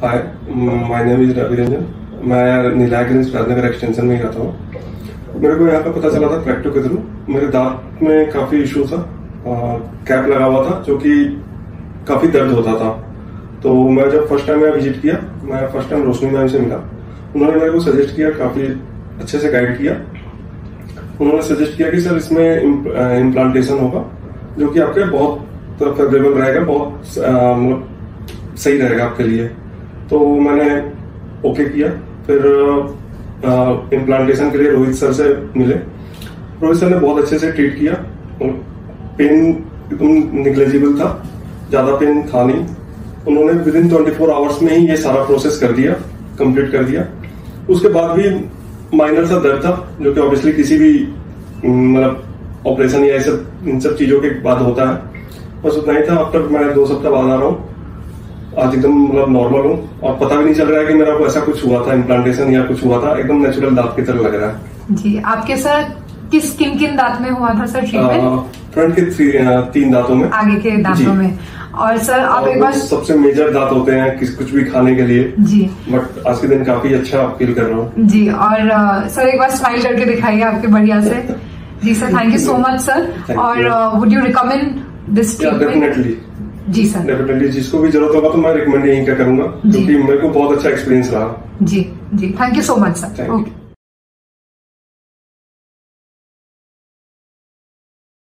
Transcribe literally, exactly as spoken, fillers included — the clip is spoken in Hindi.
Hi, my name is Ravi Ranjan. मैं नीलागिरीज राजनगर एक्सटेंशन में ही रहता हूँ। मेरे को यहाँ पे पता चला था प्रैक्टो के थ्रू। मेरे दांत में काफी इशू था, कैप लगा हुआ था जो कि काफी दर्द होता था। तो मैं जब फर्स्ट टाइम यहाँ विजिट किया, मैं फर्स्ट टाइम रोशनी मैम से मिला। उन्होंने मेरे को सजेस्ट किया, काफी अच्छे से गाइड किया। उन्होंने सजेस्ट किया कि सर इसमें इम्प्लांटेशन होगा जो कि आपके बहुत फेवरेबल रहेगा, बहुत मतलब सही रहेगा आपके लिए। तो मैंने ओके किया। फिर इम्प्लांटेशन के लिए रोहित सर से मिले। रोहित सर ने बहुत अच्छे से ट्रीट किया। पेन एकदम निग्लेजिबल था, ज्यादा पेन था नहीं। उन्होंने within twenty four hours में ही ये सारा प्रोसेस कर दिया, कंप्लीट कर दिया। उसके बाद भी माइनर सा दर्द था जो कि ऑब्वियसली किसी भी मतलब ऑपरेशन या सब इन सब चीजों के बाद होता है। बस उतना ही था। अब तक मैं दो सप्ताह बाद आ रहा हूँ, आज एकदम मतलब नॉर्मल हूँ और पता भी नहीं चल रहा है कि मेरा को ऐसा कुछ हुआ था, इम्प्लांटेशन या कुछ हुआ था। एकदम नेचुरल दांत की तरह लग रहा है। जी, आपके सर किस किन किन दांत में हुआ था सर ट्रीटमेंट? फ्रंट के तीन दांतों में, आगे के दांतों में। और सर आप एक बार, सबसे मेजर दांत होते हैं किस कुछ भी खाने के लिए जी, बट आज के दिन काफी अच्छा फील कर रहा हूँ जी। और uh, सर एक बार स्माइल करके दिखाइए आपके बढ़िया से। जी sir, thank you so much sir. और would you recommend this treatment? Definitely जी सर, डेफिनेटली। जिसको भी जरूरत होगा तो मैं रिकमेंड यही क्या करूंगा, क्योंकि मेरे को बहुत अच्छा एक्सपीरियंस रहा। जी जी, thank you so much sir. Okay.